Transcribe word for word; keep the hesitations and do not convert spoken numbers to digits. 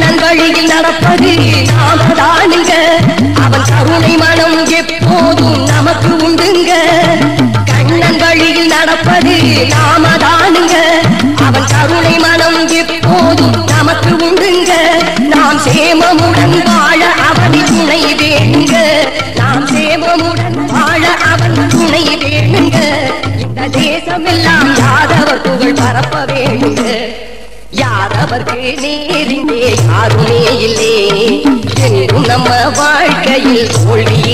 கண்ணன் வழியில் நடப்பது நாமதானுங்க அவன் கருணை மனம் எப்போதும் நமக்கு உண்டுங்க கண்ணன் வழியில் நடப்பது நாமதானுங்க அவன் கருணை மனம் எப்போதும் நமக்கு உண்டுங்க நாம் சேமமுடன் வாழ அவன் துணை வேணுங்க நாம் சேமமுடன் வாழ அவன் துணை வேணுங்க இந்த தேசமெல்லாம் யாதவர் புகழ் பரப்ப வேணுங்க யாதவர்க்கு நேரிலே யாருமே இல்லே என்றும் நம்ம வாழ்க்கையில் தோல்வி